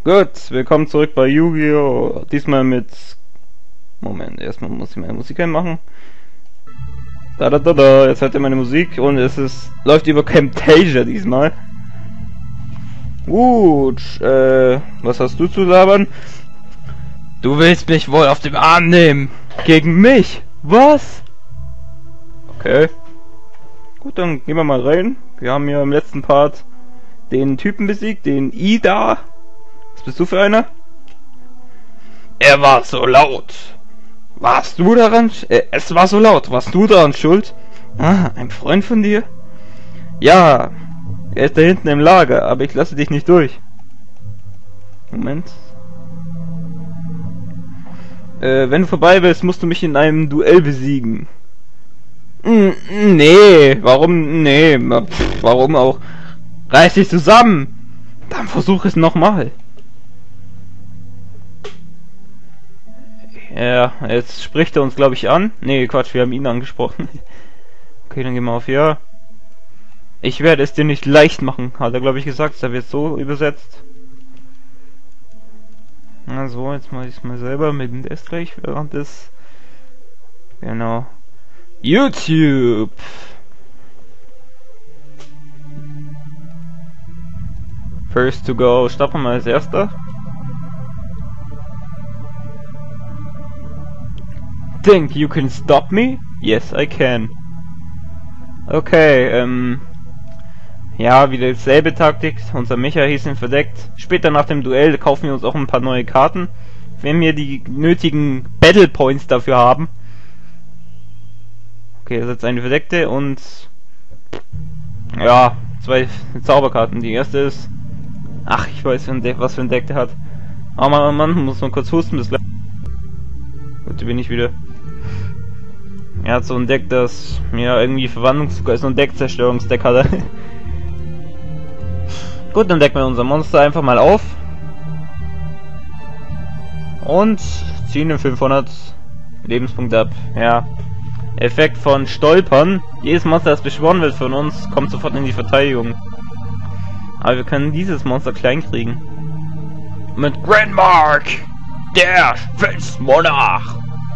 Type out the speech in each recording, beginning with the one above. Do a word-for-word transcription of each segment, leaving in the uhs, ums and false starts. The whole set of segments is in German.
Gut, willkommen zurück bei Yu-Gi-Oh! Diesmal mit... Moment, erstmal muss ich meine Musik einmachen. Da da da da, jetzt hört ihr meine Musik und es ist... läuft über Camtasia diesmal. Gut, äh... was hast du zu labern? Du willst mich wohl auf den Arm nehmen! Gegen mich! Was? Okay. Gut, dann gehen wir mal rein. Wir haben ja im letzten Part den Typen besiegt, den Ida. Was bist du für einer? Er war so laut. Warst du daran? Äh, es war so laut. Warst du daran schuld? Ah, ein Freund von dir? Ja, er ist da hinten im Lager, aber ich lasse dich nicht durch. Moment. Äh, wenn du vorbei bist, musst du mich in einem Duell besiegen. N nee, warum? Nee, pff, warum auch? Reiß dich zusammen! Dann versuch es nochmal. Ja, jetzt spricht er uns, glaube ich, an. Nee, Quatsch, wir haben ihn angesprochen. Okay, dann gehen wir auf Ja. Ich werde es dir nicht leicht machen, hat er, glaube ich, gesagt. Da wird so übersetzt. Also, jetzt mache ich es mal selber mit dem S gleich während des... Genau. YouTube! First to go. Starten wir mal als erster. Think you can stop me? Yes, I can. Okay, ähm... ja, wieder dieselbe Taktik. Unser Mecha hieß ihn verdeckt. Später nach dem Duell kaufen wir uns auch ein paar neue Karten. Wenn wir die nötigen Battle Points dafür haben. Okay, das ist jetzt eine verdeckte und... ja, zwei Zauberkarten. Die erste ist... ach, ich weiß, was für ein Deck der hat. Oh Mann, oh Mann, muss man kurz husten, bis gleich. Gut, da bin ich wieder. Er hat so ein Deck, das ja irgendwie Verwandlungs... so ein Deck-Zerstörungsdeck hat er. Gut, dann decken wir unser Monster einfach mal auf. Und ziehen den fünfhundert Lebenspunkte ab. Ja. Effekt von Stolpern. Jedes Monster, das beschworen wird von uns, kommt sofort in die Verteidigung. Aber wir können dieses Monster klein kriegen. Mit Grandmark, der Felsmonarch.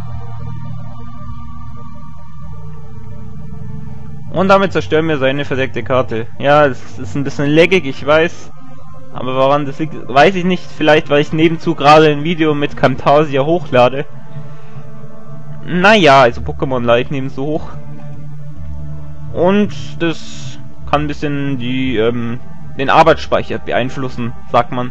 Und damit zerstören wir seine verdeckte Karte. Ja, es ist ein bisschen laggig, ich weiß. Aber woran das liegt, weiß ich nicht. Vielleicht, weil ich nebenzu gerade ein Video mit Camtasia hochlade. Naja, also Pokémon lade ich nebenzu hoch. Und das kann ein bisschen die, ähm, den Arbeitsspeicher beeinflussen, sagt man.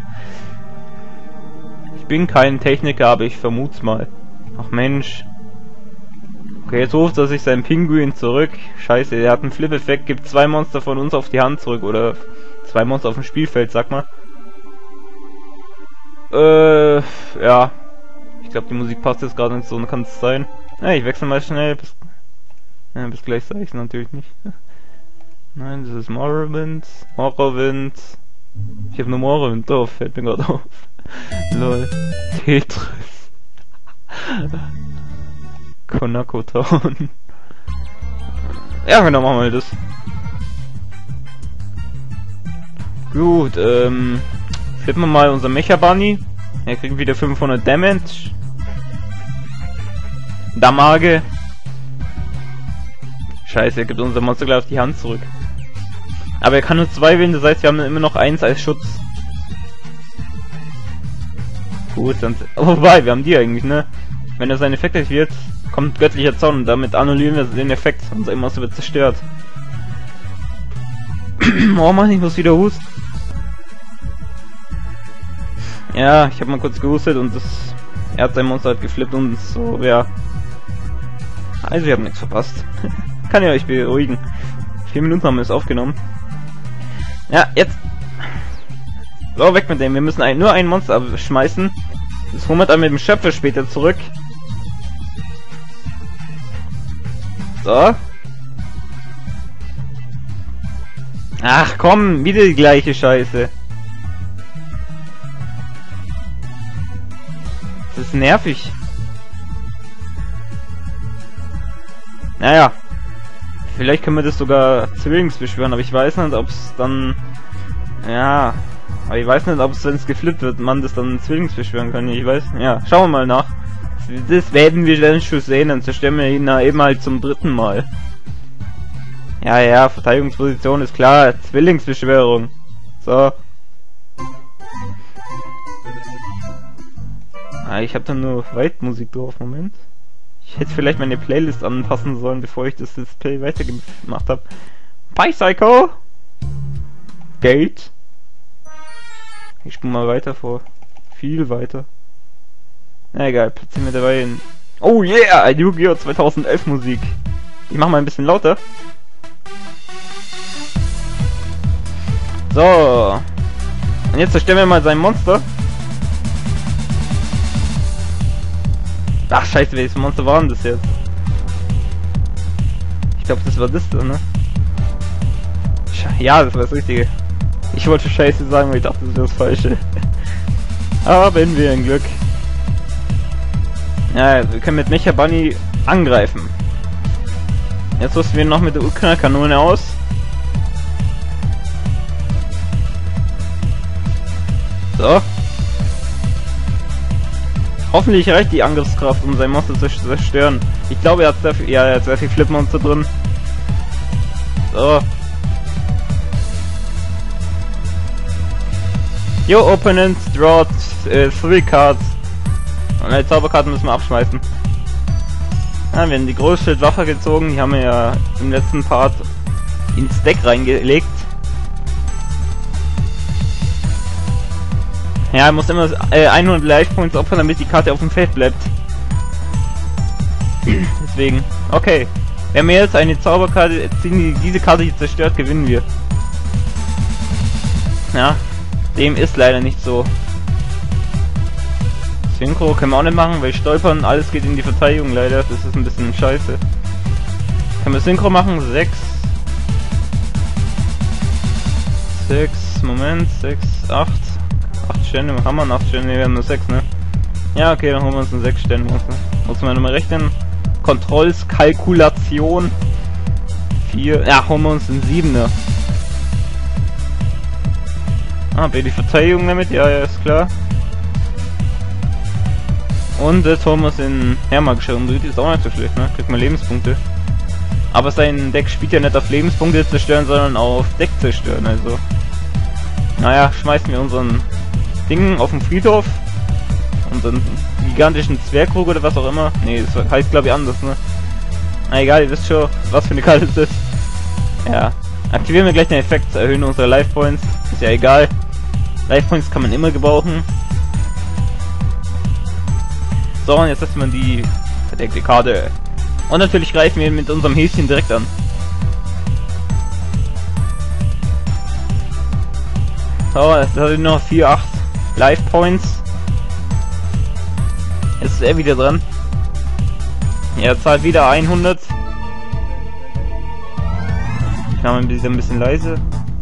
Ich bin kein Techniker, aber ich vermut's mal. Ach Mensch. Okay, jetzt ruft er sich seinen Pinguin zurück. Scheiße, der hat einen Flip-Effekt, gibt zwei Monster von uns auf die Hand zurück. Oder zwei Monster auf dem Spielfeld, sag mal. Äh, ja. Ich glaube, die Musik passt jetzt gerade nicht so, kann es sein. Ja, ich wechsle mal schnell. Bis, ja, bis gleich sage ich es natürlich nicht. Nein, das ist Morrowind. Morrowind. Ich habe nur Morrowind drauf, fällt mir gerade auf. Lol. Tetris. Konako Town. Ja, genau, machen wir das. Gut, ähm... flippen wir mal unser Mecha Bunny. Er kriegt wieder fünfhundert Damage. Damage. Scheiße, er gibt unser Monster gleich auf die Hand zurück. Aber er kann nur zwei wählen, das heißt, wir haben immer noch eins als Schutz. Gut, dann... oh, wobei, wir haben die eigentlich, ne? Wenn er sein Effekt aktiviert, kommt göttlicher Zorn und damit annullieren wir den Effekt. Unser Monster wird zerstört. Oh Mann, ich muss wieder husten. Ja, ich habe mal kurz gehustet und das... er hat sein Monster halt geflippt und so, ja. Also, wir haben nichts verpasst. Kann ich euch beruhigen. Vier Minuten haben wir es aufgenommen. Ja, jetzt... so, weg mit dem. Wir müssen ein, nur ein Monster schmeißen. Das holen wir dann mit dem Schöpfer später zurück. So. Ach komm, wieder die gleiche Scheiße. Das ist nervig. Naja. Vielleicht können wir das sogar Zwillings beschwören, aber ich weiß nicht, ob es dann... ja... Aber ich weiß nicht, ob es, wenn es geflippt wird, man das dann Zwillingsbeschwören kann. Ich weiß. Ja, schauen wir mal nach. Das werden wir dann schon sehen, dann zerstören wir ihn eben halt zum dritten Mal. Ja, ja, Verteidigungsposition ist klar. Zwillingsbeschwörung. So. Ah, ich habe da nur Weitmusik drauf. Moment. Ich hätte vielleicht meine Playlist anpassen sollen, bevor ich das Display weitergemacht habe. Pi Psycho! Gate. Ich spule mal weiter vor. Viel weiter. Na egal, platzieren wir dabei in... Oh yeah! Yu-Gi-Oh! zweitausendelf Musik. Ich mach mal ein bisschen lauter. So. Und jetzt zerstören wir mal sein Monster. Ach scheiße, welches Monster war denn das jetzt? Ich glaube, das war das da, ne? Ja, das war das Richtige. Ich wollte Scheiße sagen, weil ich dachte, das wäre das Falsche. Haben wir ein Glück. Ja, wir können mit Mecha Bunny angreifen. Jetzt rüsten wir noch mit der Urknallkanone aus. So. Hoffentlich reicht die Angriffskraft, um sein Monster zu zerstören. Ich glaube, er hat sehr viel, ja, er hat sehr viel Flip-Monster drin. So. Your opponent drawed äh, three cards. Und eine Zauberkarte müssen wir abschmeißen. Ja, wir haben die Großschildwaffe gezogen, die haben wir ja im letzten Part ins Deck reingelegt. Ja, er muss immer äh, hundert Life Points opfern, damit die Karte auf dem Feld bleibt. Deswegen, okay. Wenn wir jetzt eine Zauberkarte ziehen, die diese Karte hier zerstört, gewinnen wir. Ja, dem ist leider nicht so. Synchro können wir auch nicht machen, weil stolpern, alles geht in die Verteidigung leider. Das ist ein bisschen scheiße. Können wir Synchro machen? sechs. sechs, Moment, sechs, acht. acht Stände, haben wir acht Stände, wir haben nur sechs, ne? Ja, okay, dann holen wir uns ein sechs Stände. Muss man nochmal rechnen. Kontrollskalkulation. vier, ja, holen wir uns einen siebener. Ah, die Verteidigung damit, ja, ja, ist klar. Und jetzt holen wir uns in Hermagischer Umdreht, ist auch nicht so schlecht, ne? Kriegt man Lebenspunkte. Aber sein Deck spielt ja nicht auf Lebenspunkte zerstören, sondern auf Deck zerstören, also. Naja, schmeißen wir unseren Ding auf den Friedhof. Unseren gigantischen Zwergkrug oder was auch immer. Ne, das heißt glaube ich anders, ne? Na egal, ihr wisst schon, was für eine Karte es ist. Ja. Aktivieren wir gleich den Effekt, erhöhen unsere Life Points. Ist ja egal. Life Points kann man immer gebrauchen. So, und jetzt setzt man die verdeckte Karte. Und natürlich greifen wir mit unserem Häschen direkt an. So, jetzt hat er noch vier, acht Life Points. Jetzt ist er wieder dran. Er zahlt wieder hundert. Ich mache mal wieder ein bisschen leise.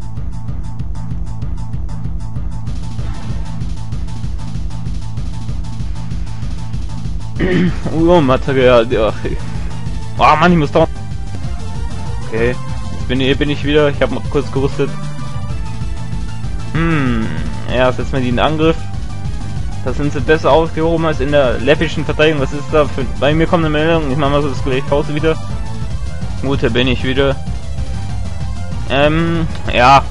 Oh, Material. Ja. Oh Mann, ich muss da. Okay, jetzt bin, hier bin ich wieder. Ich habe mal kurz gerüstet. Hm, ja, setzen wir die in Angriff. Da sind sie besser aufgehoben als in der läppischen Verteidigung. Was ist da für... Bei mir kommt eine Meldung. Ich mache mal so das gleich Pause wieder. Gut, da bin ich wieder. Ähm, ja.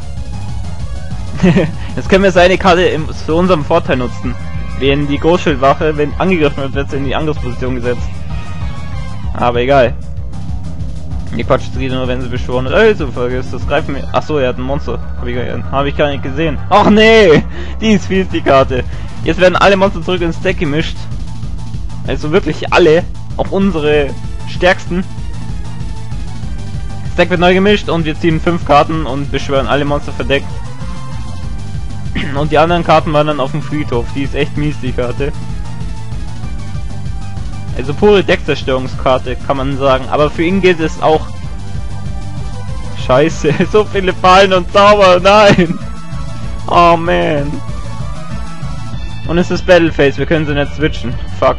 Jetzt können wir seine Karte im, zu unserem Vorteil nutzen. Wenn die Großschildwache, wenn angegriffen wird, wird sie in die Angriffsposition gesetzt. Aber egal. Die Quatsch geht nur, wenn sie beschworen ist. Also, vergiss das. Greifen wir. Achso, er hat ein Monster. Habe ich, hab ich gar nicht gesehen. Ach nee! Die ist fies, die Karte. Jetzt werden alle Monster zurück ins Deck gemischt. Also wirklich alle. Auch unsere stärksten. Das Deck wird neu gemischt und wir ziehen fünf Karten und beschwören alle Monster verdeckt. Und die anderen Karten waren dann auf dem Friedhof. Die ist echt mies, die Karte. Also pure Deckzerstörungskarte, kann man sagen. Aber für ihn gilt es auch... Scheiße, so viele Fallen und Zauber, nein! Oh man. Und es ist Battleface, wir können sie nicht switchen. Fuck.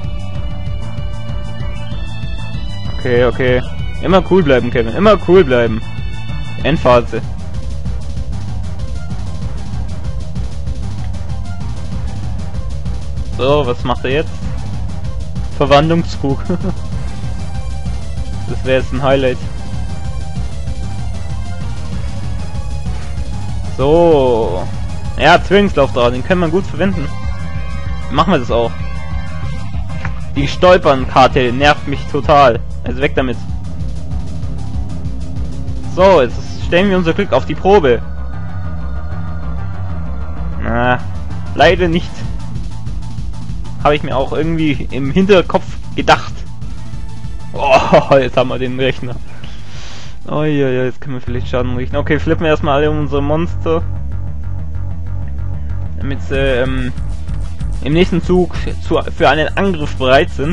Okay, okay. Immer cool bleiben, Kevin. Immer cool bleiben. Endphase. So, was macht er jetzt? Verwandlungskrug. Das wäre jetzt ein Highlight. So. Ja, Zwillingslaufdraht, den können wir gut verwenden. Machen wir das auch. Die Stolpernkarte nervt mich total. Also weg damit. So, jetzt stellen wir unser Glück auf die Probe. Na, leider nicht. Habe ich mir auch irgendwie im Hinterkopf gedacht. Oh, jetzt haben wir den Rechner. Oh ja, ja, jetzt können wir vielleicht Schaden richten. Okay, flippen wir erstmal alle unsere Monster. Damit sie ähm, im nächsten Zug zu, für einen Angriff bereit sind.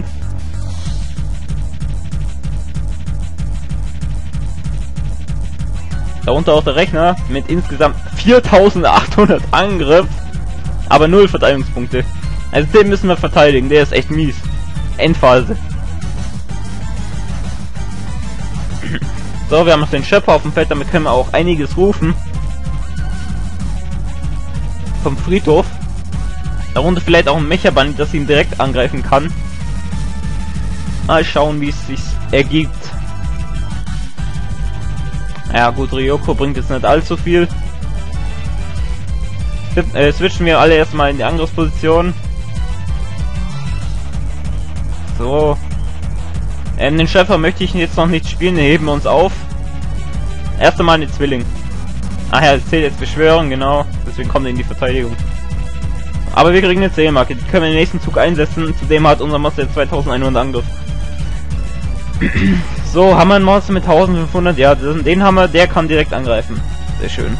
Darunter auch der Rechner mit insgesamt viertausendachthundert Angriff, aber null Verteidigungspunkte. Also den müssen wir verteidigen, der ist echt mies. Endphase. So, wir haben noch den Schöpfer auf dem Feld, damit können wir auch einiges rufen. Vom Friedhof. Darunter vielleicht auch ein Mecha-Bandit, das ihn direkt angreifen kann. Mal schauen, wie es sich ergibt. Ja gut, Ryoko bringt jetzt nicht allzu viel. Äh, switchen wir alle erstmal in die Angriffsposition. So. Ähm, den Schöpfer möchte ich jetzt noch nicht spielen, den heben wir uns auf. Erst einmal eine Zwilling. Ach ja, es zählt jetzt Beschwörung, genau. Deswegen kommt er in die Verteidigung. Aber wir kriegen eine Zählmarke, die können wir im nächsten Zug einsetzen. Zudem hat unser Monster jetzt zweitausendeinhundert Angriff. So, haben wir ein Monster mit eintausendfünfhundert? Ja, den haben wir, der kann direkt angreifen. Sehr schön.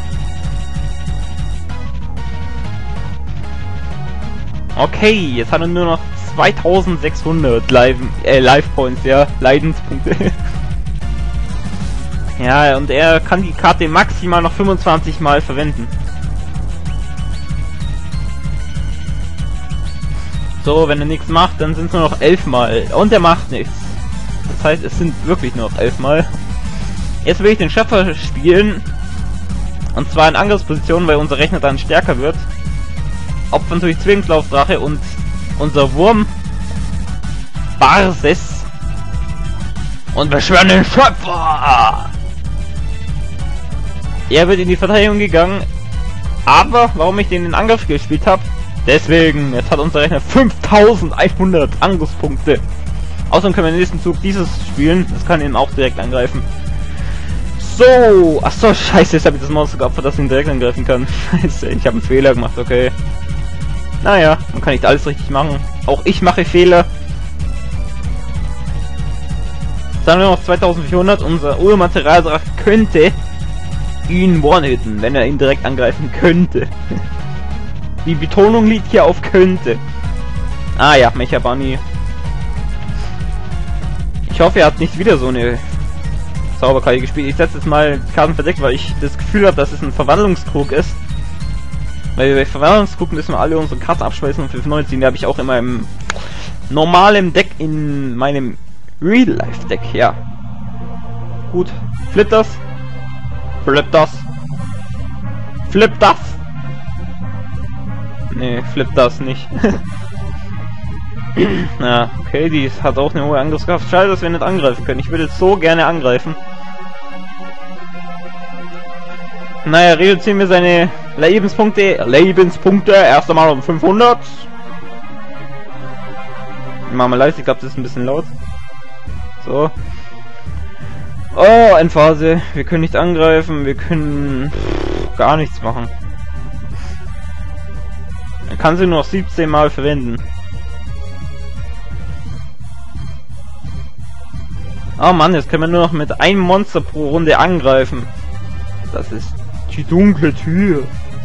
Okay, jetzt hat er nur noch zweitausendsechshundert Live, äh, Life Points, ja, Leidenspunkte. Ja, und er kann die Karte maximal noch fünfundzwanzig Mal verwenden. So, wenn er nichts macht, dann sind es nur noch elf Mal. Und er macht nichts. Das heißt, es sind wirklich nur noch elf Mal. Jetzt will ich den Schöpfer spielen. Und zwar in Angriffsposition, weil unser Rechner dann stärker wird. Opfern durch Zwillingslaufdrache und unser Wurm Barses. Und beschwören den Schöpfer! Er wird in die Verteidigung gegangen. Aber warum ich den in den Angriff gespielt habe? Deswegen, jetzt hat unser Rechner fünftausendeinhundert Angriffspunkte. Außerdem können wir im nächsten Zug dieses spielen. Das kann ihn auch direkt angreifen. So, achso, scheiße, jetzt habe ich das Monster geopfert, dass ich ihn direkt angreifen kann. Scheiße, ich habe einen Fehler gemacht, okay. Naja, man kann nicht alles richtig machen. Auch ich mache Fehler. Jetzt haben wir noch zweitausendvierhundert. Unser Urmaterialdrache könnte ihn one-hitten, wenn er ihn direkt angreifen könnte. Die Betonung liegt hier auf könnte. Ah ja, Mecha Bunny. Ich hoffe, er hat nicht wieder so eine Zauberkarte gespielt. Ich setze jetzt mal Karten verdeckt, weil ich das Gefühl habe, dass es ein Verwandlungskrug ist. Weil bei Verwandlungskrug müssen wir alle unsere Karten abschmeißen und fünf neunzehn. Die habe ich auch in meinem normalen Deck, in meinem Real-Life-Deck, ja. Gut. Flip das. Flip das. Flip das. Nee, flip das nicht. Ja, okay, die hat auch eine hohe Angriffskraft. Schade, dass wir nicht angreifen können. Ich würde jetzt so gerne angreifen. Naja, reduzieren wir seine Lebenspunkte. Lebenspunkte erst einmal um fünfhundert. Machen wir leise, ich glaube, das ist ein bisschen laut. So. Oh, Endphase. Wir können nicht angreifen. Wir können pff, gar nichts machen. Er kann sie nur noch siebzehn Mal verwenden. Oh Mann, jetzt können wir nur noch mit einem Monster pro Runde angreifen. Das ist die dunkle Tür.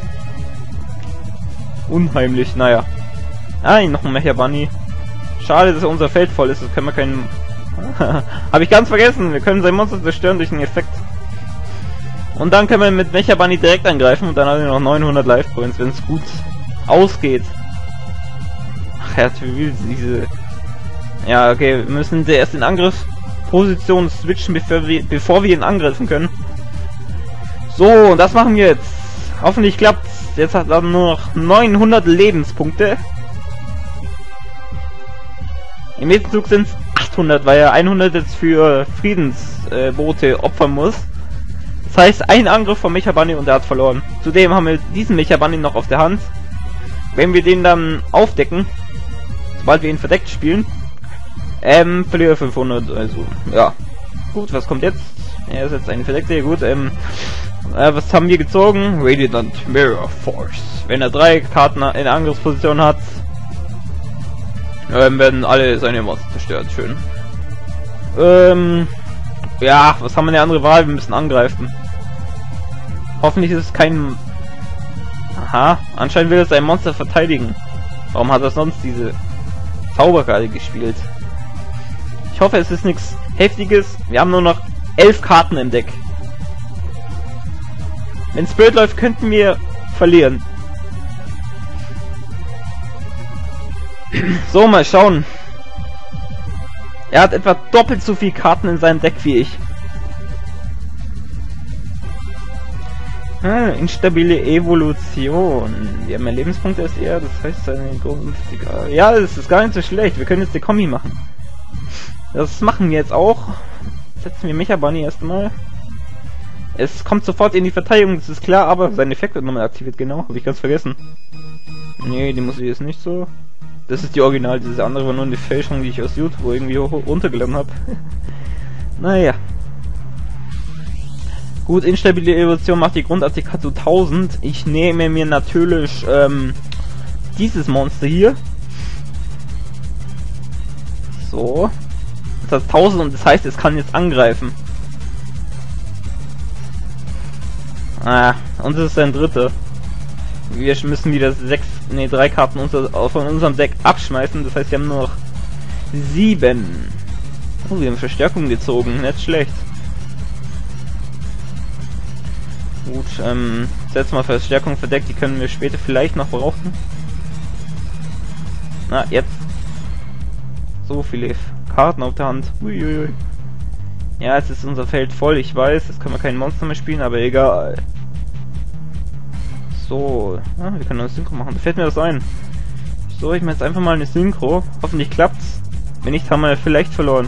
Unheimlich, naja. Ah, noch ein Mecha Bunny. Schade, dass unser Feld voll ist. Das können wir keinen... Habe ich ganz vergessen. Wir können sein Monster zerstören durch einen Effekt. Und dann können wir mit Mecha Bunny direkt angreifen. Und dann haben wir noch neunhundert Life Points, wenn es gut ausgeht. Ach ja, wie diese... Ja, okay, wir müssen sie erst in Angriffsposition switchen, bevor wir, bevor wir ihn angreifen können. So, und das machen wir jetzt. Hoffentlich klappt's. Jetzt hat er nur noch neunhundert Lebenspunkte. Im nächsten Zug sind es achthundert, weil er hundert jetzt für Friedensboote äh, opfern muss. Das heißt, ein Angriff vom Mecha Bunny und er hat verloren. Zudem haben wir diesen Mecha Bunny noch auf der Hand. Wenn wir den dann aufdecken, sobald wir ihn verdeckt spielen, ähm, verlieren wir fünfhundert, also, ja. Gut, was kommt jetzt? Er ist jetzt eine verdeckte, gut, ähm, äh, was haben wir gezogen? Radiant Mirror Force. Wenn er drei Karten in Angriffsposition hat, ähm, werden alle seine Monster zerstört, schön. Ähm, ja, was haben wir eine andere Wahl? Wir müssen angreifen. Hoffentlich ist es kein... Aha, anscheinend will er sein Monster verteidigen. Warum hat er sonst diese Zauberkarte gespielt? Ich hoffe, es ist nichts Heftiges. Wir haben nur noch elf Karten im Deck. Wenn Spirit läuft, könnten wir verlieren. So, mal schauen. Er hat etwa doppelt so viele Karten in seinem Deck wie ich. Ah, instabile Evolution. Wir haben mehr Lebenspunkte als er, das heißt seine günstige. Ja, das ist gar nicht so schlecht. Wir können jetzt die Kombi machen. Das machen wir jetzt auch. Setzen wir Mecha Bunny erstmal. Es kommt sofort in die Verteidigung, das ist klar, aber sein Effekt wird nochmal aktiviert, genau, habe ich ganz vergessen. Nee, die muss ich jetzt nicht so. Das ist die Original, diese andere war nur eine Fälschung, die ich aus YouTube irgendwie runtergeladen habe. Naja. Gut, instabile Evolution macht die Grund A T K zu tausend. Ich nehme mir natürlich ähm, dieses Monster hier. So. Das hat tausend und das heißt, es kann jetzt angreifen. Ah, und das ist ein dritter. Wir müssen wieder sechs, nee, drei Karten unser, von unserem Deck abschmeißen. Das heißt, wir haben nur noch sieben. Oh, wir haben Verstärkung gezogen. Nicht schlecht. Gut, ähm, setzen wir Verstärkung verdeckt. Die können wir später vielleicht noch brauchen. Na, jetzt. So viele Karten auf der Hand. Uiuiui. Ja, jetzt ist unser Feld voll. Ich weiß, jetzt können wir kein Monster mehr spielen, aber egal. So, ah, wir können eine Synchro machen. Da fällt mir das ein. So, ich mache jetzt einfach mal eine Synchro. Hoffentlich klappt's. Wenn nicht, haben wir vielleicht verloren.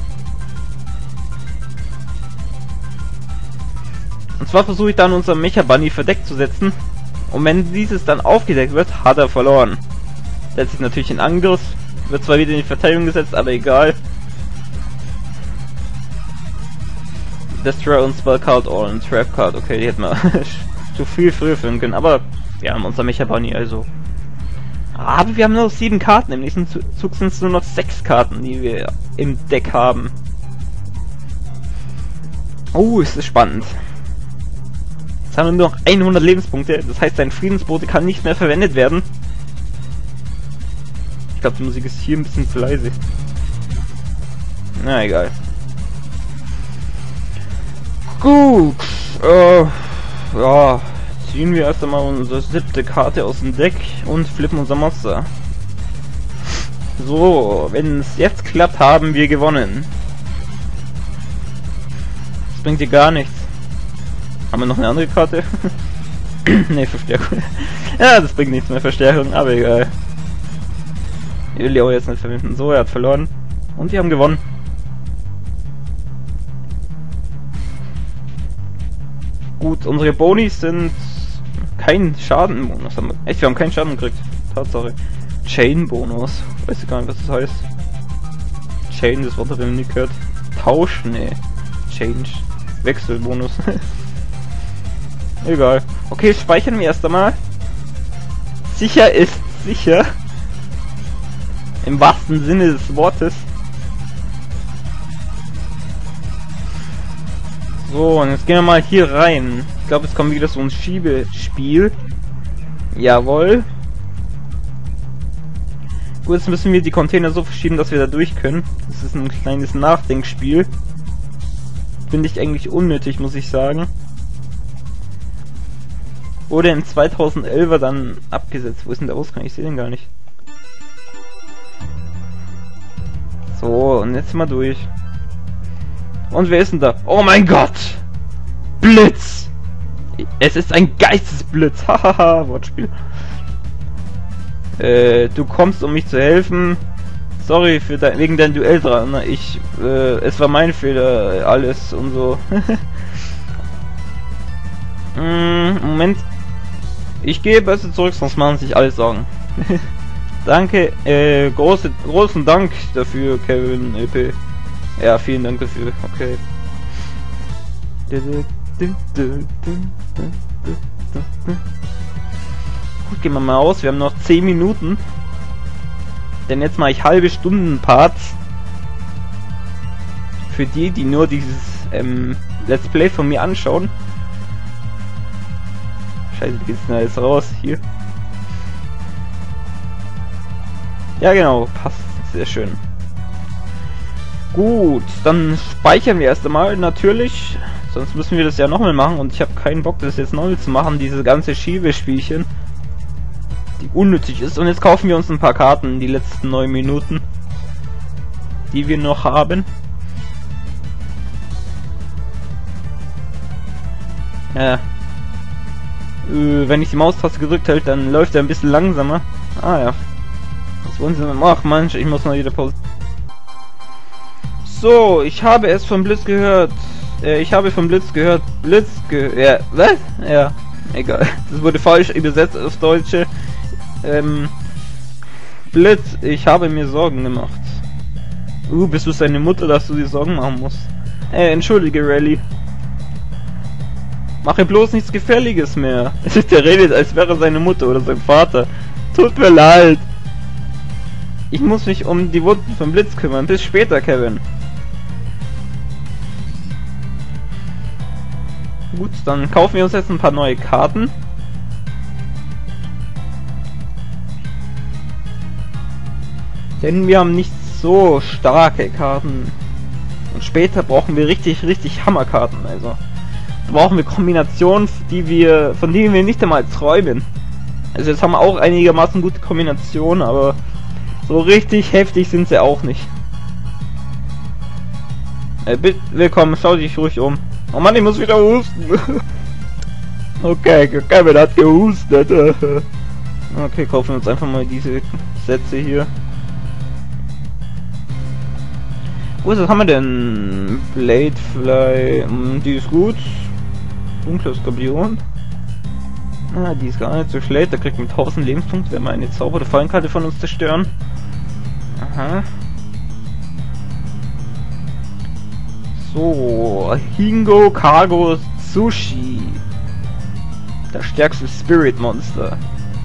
Und zwar versuche ich dann unser Mecha Bunny verdeckt zu setzen. Und wenn dieses dann aufgedeckt wird, hat er verloren. Setzt sich natürlich in Angriff. Wird zwar wieder in die Verteidigung gesetzt, aber egal. Destroy und Spell Card or ein Trap Card. Okay, die hätten wir zu viel früher führen können. Aber wir haben unser Mecha Bunny, also. Aber wir haben nur noch sieben Karten. Im nächsten Zug sind es nur noch sechs Karten, die wir im Deck haben. Oh, ist das spannend. Jetzt haben wir nur noch hundert Lebenspunkte. Das heißt, sein Friedensbote kann nicht mehr verwendet werden. Ich glaube, die Musik ist hier ein bisschen zu leise. Na, egal. Gut. Äh, ja. Ziehen wir erst einmal unsere siebte Karte aus dem Deck und flippen unser Monster. So, wenn es jetzt klappt, haben wir gewonnen. Das bringt dir gar nichts. Haben wir noch eine andere Karte? Ne, Verstärkung. Ja, das bringt nichts mehr, Verstärkung, aber egal. Ich will die auch jetzt nicht verwenden. So, er hat verloren. Und wir haben gewonnen. Gut, unsere Bonis sind kein Schadenbonus. Echt, wir haben keinen Schaden gekriegt. Tatsache. Chain-Bonus. Weiß ich gar nicht, was das heißt. Chain, das Wort habe ich noch nie gehört. Tausch? Nee. Change. Wechselbonus. Egal. Okay, speichern wir erst einmal. Sicher ist sicher. Im wahrsten Sinne des Wortes. So, und jetzt gehen wir mal hier rein. Ich glaube, jetzt kommt wieder so ein Schiebespiel. Jawohl. Gut, jetzt müssen wir die Container so verschieben, dass wir da durch können. Das ist ein kleines Nachdenkspiel. Finde ich eigentlich unnötig, muss ich sagen. Wurde in zweitausendelfer dann abgesetzt. Wo ist denn der Ausgang? Ich sehe den gar nicht. So, und jetzt mal durch. Und wer ist denn da? Oh mein Gott! Blitz! Es ist ein Geistesblitz! Hahaha, Wortspiel. Äh, du kommst, um mich zu helfen. Sorry für dein, wegen dein Duell dran. Ne? Ich, äh, es war mein Fehler, alles und so. mm, Moment. Ich gehe besser zurück, sonst machen sich alle Sorgen. Danke, äh, große, großen Dank dafür, Kevin E P. Ja, vielen Dank dafür, okay. Gut, gehen wir mal aus, wir haben noch zehn Minuten. Denn jetzt mache ich halbe Stunden Parts. Für die, die nur dieses ähm, Let's Play von mir anschauen. Scheiße, wie geht's denn jetzt raus? Hier. Ja genau, passt. Sehr schön. Gut, dann speichern wir erst einmal, natürlich. Sonst müssen wir das ja nochmal machen und ich habe keinen Bock, das jetzt neu zu machen, diese ganze Schiebespielchen, die unnötig ist. Und jetzt kaufen wir uns ein paar Karten, die letzten neun Minuten, die wir noch haben. Ja. Äh, wenn ich die Maustaste gedrückt hält, dann läuft er ein bisschen langsamer. Ah ja. Was wollen Sie denn? Ach manch, ich muss mal wieder Pause. So, ich habe es vom Blitz gehört. Äh, ich habe vom Blitz gehört. Blitz ge... Ja, was? Ja, egal. Das wurde falsch übersetzt aufs Deutsche. Ähm... Blitz, ich habe mir Sorgen gemacht. Uh, bist du seine Mutter, dass du dir Sorgen machen musst? Äh, entschuldige, Rally. Mache bloß nichts Gefährliches mehr. Der redet, als wäre seine Mutter oder sein Vater. Tut mir leid. Ich muss mich um die Wunden vom Blitz kümmern. Bis später, Kevin. Gut, dann kaufen wir uns jetzt ein paar neue Karten. Denn wir haben nicht so starke Karten. Und später brauchen wir richtig, richtig Hammerkarten. Also da brauchen wir Kombinationen, die wir, von denen wir nicht einmal träumen. Also jetzt haben wir auch einigermaßen gute Kombinationen, aber so richtig heftig sind sie auch nicht. Äh, bitte, willkommen, schau dich ruhig um. Oh Mann, ich muss wieder husten. Okay, Kevin hat gehustet. Okay, kaufen wir uns einfach mal diese Sätze hier. Wo was haben wir denn? Bladefly, die ist gut. Dunkler Skorpion. Ah, die ist gar nicht so schlecht. Da kriegt man tausend Lebenspunkte, wenn wir eine Zauber- oder Fallenkarte von uns zerstören. Aha. So, Hingo Cargo Sushi. Das stärkste Spirit Monster.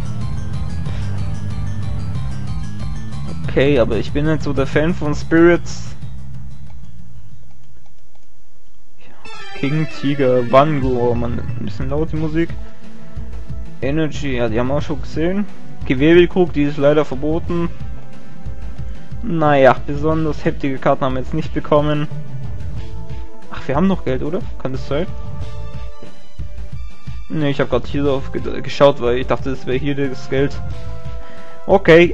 Okay, aber ich bin nicht so der Fan von Spirits. King Tiger, Wango, man, ein bisschen laut die Musik. Energy, ja, die haben wir auch schon gesehen. Gewebelkrug, die ist leider verboten. Naja, besonders heftige Karten haben wir jetzt nicht bekommen. Ach, wir haben noch Geld, oder? Kann das sein? Ne, ich habe gerade hier drauf ge geschaut, weil ich dachte, das wäre hier das Geld. Okay.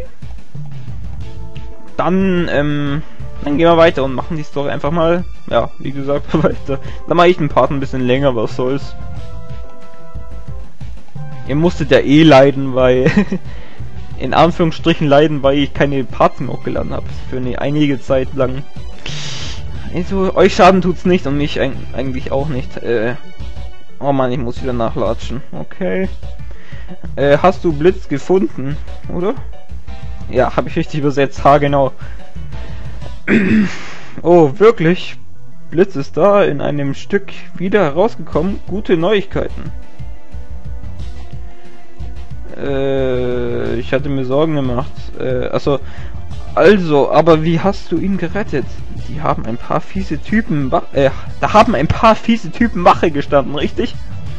Dann, ähm, dann gehen wir weiter und machen die Story einfach mal, ja, wie gesagt, weiter. Dann mache ich den Part ein bisschen länger, was soll's. Ihr musstet ja eh leiden, weil in Anführungsstrichen leiden, weil ich keine Parts mehr hochgeladen habe für eine einige Zeit lang. Also euch Schaden tut's nicht und mich eigentlich auch nicht. Äh, oh Mann, ich muss wieder nachlatschen. Okay. Äh, hast du Blitz gefunden, oder? Ja, habe ich richtig übersetzt. Ha, genau. Oh, wirklich? Blitz ist da in einem Stück wieder herausgekommen. Gute Neuigkeiten. Äh, ich hatte mir Sorgen gemacht. Äh, also, also, aber wie hast du ihn gerettet? Die haben ein paar fiese Typen, äh, da haben ein paar fiese Typen Wache gestanden, richtig?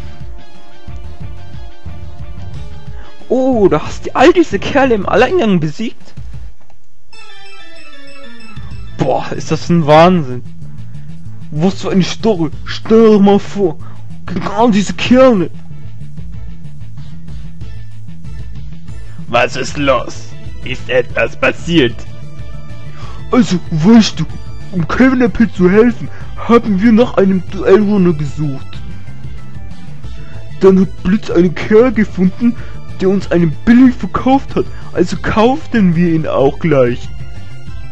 Oh, du hast all diese Kerle im Alleingang besiegt? Boah, ist das ein Wahnsinn. Was für eine Story. Stell dir mal vor. Genau diese Kerle. Was ist los? Ist etwas passiert? Also, weißt du, um Kevin E P zu helfen, haben wir nach einem Duellrunner gesucht. Dann hat Blitz einen Kerl gefunden, der uns einen billig verkauft hat, also kauften wir ihn auch gleich.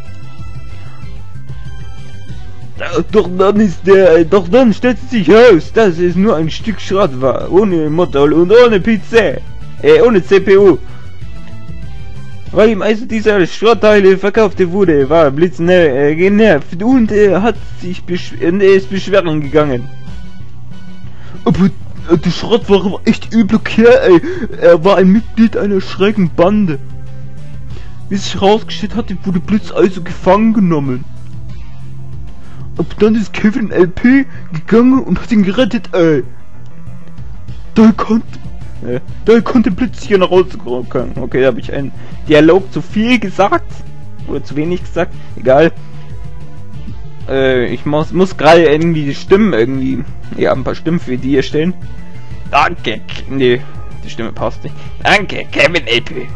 doch dann ist der, doch dann stellt sich heraus, dass es nur ein Stück Schrott war, ohne Motor und ohne P C, äh, ohne C P U. Weil ihm also dieser Schrottteile verkaufte wurde, war Blitz äh, genervt und er hat sich besch äh, ist beschweren gegangen. Aber äh, der Schrottfahrer war echt übler Kerl, ey. Er war ein Mitglied einer schrägen Bande. Wie sich herausgestellt hatte, wurde Blitz also gefangen genommen. Aber dann ist Kevin L P gegangen und hat ihn gerettet, ey. Da konnte, äh, da konnte Blitz hier nach Hause kommen. Okay, da habe ich einen Dialog zu viel gesagt. Oder zu wenig gesagt. Egal. Äh, ich muss, muss gerade irgendwie die Stimmen irgendwie, ja, ein paar Stimmen für die erstellen. Danke, nee, die Stimme passt nicht. Danke, Kevin L P.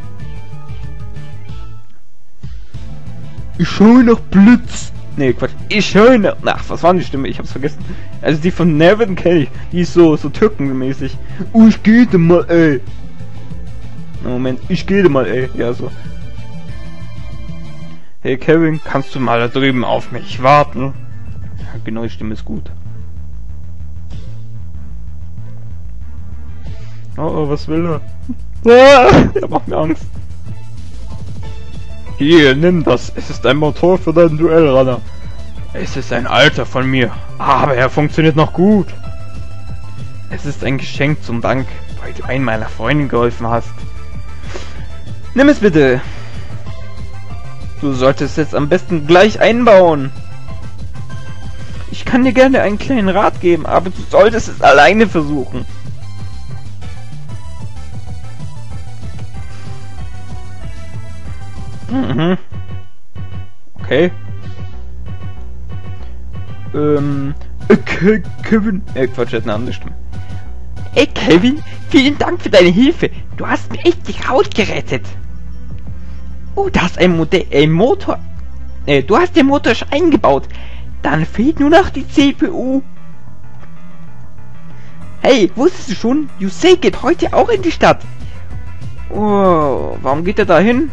Ich schaue nach Blitz. Nee, Quatsch. Ich schaue nach... Ach, was war die Stimme? Ich hab's vergessen. Also die von Nevin kenne ich. Die ist so, so türkenmäßig. Oh, ich gehe da mal, ey. Moment, ich gehe da mal, ey. Ja, so. Hey, Kevin, kannst du mal da drüben auf mich warten? Ja, genau, die Stimme ist gut. Oh, oh, was will er? Ah, er macht mir Angst. Hier, nimm das. Es ist ein Motor für deinen Duellrunner. Es ist ein alter von mir, aber er funktioniert noch gut. Es ist ein Geschenk zum Dank, weil du einen meiner Freunde geholfen hast. Nimm es bitte. Du solltest es am besten gleich einbauen. Ich kann dir gerne einen kleinen Rat geben, aber du solltest es alleine versuchen. Mhm. Okay. Ähm. Okay, Kevin. Äh, Quatsch, hat eine andere Stimme. Ey, Kevin, vielen Dank für deine Hilfe. Du hast mir echt die Haut gerettet. Oh, da ist ein Modell, ein Motor. Äh, du hast den Motor schon eingebaut. Dann fehlt nur noch die C P U. Hey, wusstest du schon? Yusei geht heute auch in die Stadt. Oh, warum geht er da hin?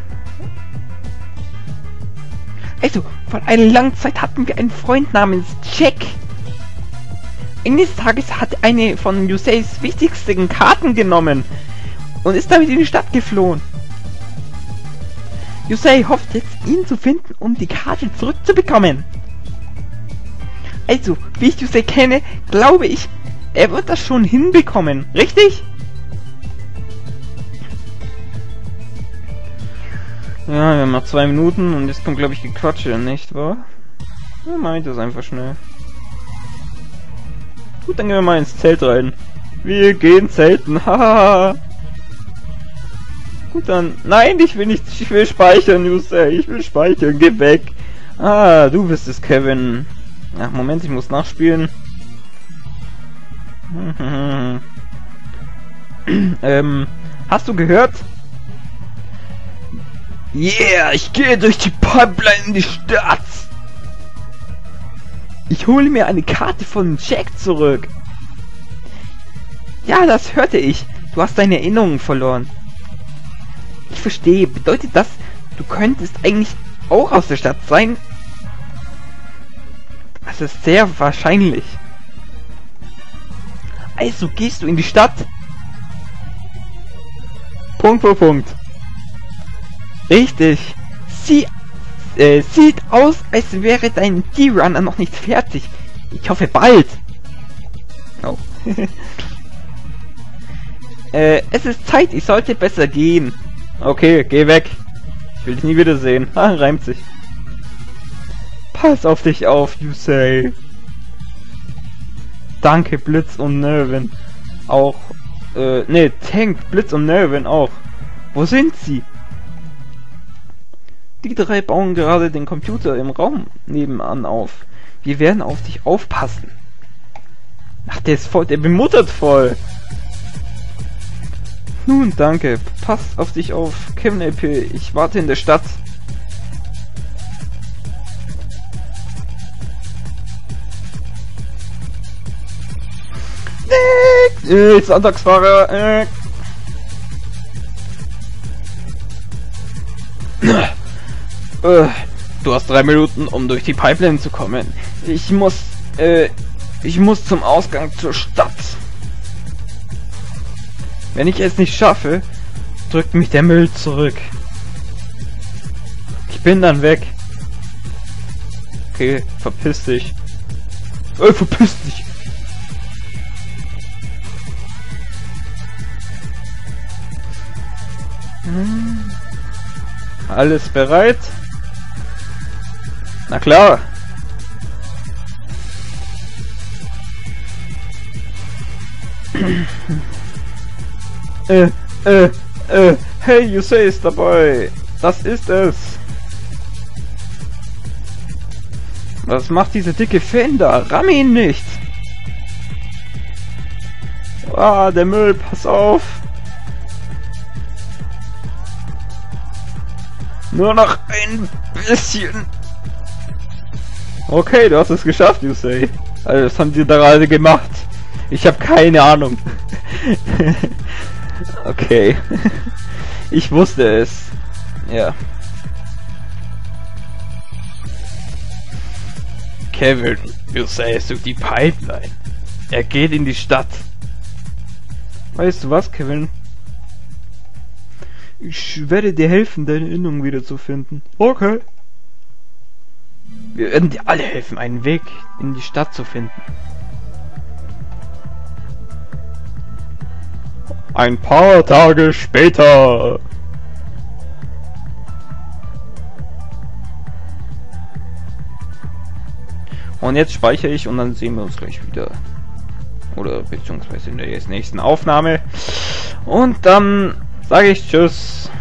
Also, vor einer langen Zeit hatten wir einen Freund namens Jack. Eines Tages hat eine von Yuseis wichtigsten Karten genommen und ist damit in die Stadt geflohen. Yusei hofft jetzt, ihn zu finden, um die Karte zurückzubekommen. Also, wie ich Yusei kenne, glaube ich, er wird das schon hinbekommen, richtig? Ja, wir haben noch zwei Minuten und jetzt kommt, glaube ich, Gequatsche, nicht wahr? Ja, meint das einfach schnell. Gut, dann gehen wir mal ins Zelt rein. Wir gehen zelten, haha. Gut, dann... Nein, ich will nicht... Ich will speichern, Yusei. Ich will speichern, geh weg. Ah, du bist es, Kevin. Ach, Moment, ich muss nachspielen. ähm, hast du gehört? Yeah, ich gehe durch die Pipeline in die Stadt. Ich hole mir eine Karte von Jack zurück. Ja, das hörte ich. Du hast deine Erinnerungen verloren. Ich verstehe. Bedeutet das, du könntest eigentlich auch aus der Stadt sein? Das ist sehr wahrscheinlich. Also gehst du in die Stadt? Punkt für Punkt. Richtig. Sie äh, sieht aus, als wäre dein D-Runner noch nicht fertig. Ich hoffe bald. Oh. äh, es ist Zeit, ich sollte besser gehen. Okay, geh weg. Ich will dich nie wiedersehen. Ah, reimt sich. Pass auf dich auf, Yusei. Danke, Blitz und Nervin. Auch, äh, ne, Tank, Blitz und Nervin auch. Wo sind sie? Die drei bauen gerade den Computer im Raum nebenan auf. Wir werden auf dich aufpassen. Ach, der ist voll, der bemuttert voll. Nun, danke. Pass auf dich auf, Kevin L P. Ich warte in der Stadt. Äh, Sonntagsfahrer. Äh. Äh, Du hast drei Minuten, um durch die Pipeline zu kommen. Ich muss, äh, ich muss zum Ausgang zur Stadt. Wenn ich es nicht schaffe, drückt mich der Müll zurück. Ich bin dann weg. Okay, verpiss dich. Äh, verpiss dich. Hm. Alles bereit? Na klar. äh, äh, äh, hey, you say ist dabei. Das ist es. Was macht diese dicke Fan da? Ramm ihn nicht. Ah, der Müll, pass auf. Nur noch ein bisschen. Okay, du hast es geschafft, you say. Also, was haben die da gerade gemacht? Ich habe keine Ahnung. Okay. Ich wusste es. Ja. Kevin, you say es durch die Pipeline. Er geht in die Stadt. Weißt du was, Kevin? Ich werde dir helfen, deine Erinnerung wiederzufinden. Okay. Wir werden dir alle helfen, einen Weg in die Stadt zu finden. Ein paar Tage später. Und jetzt speichere ich und dann sehen wir uns gleich wieder. Oder beziehungsweise in der nächsten Aufnahme. Und dann sage ich Tschüss.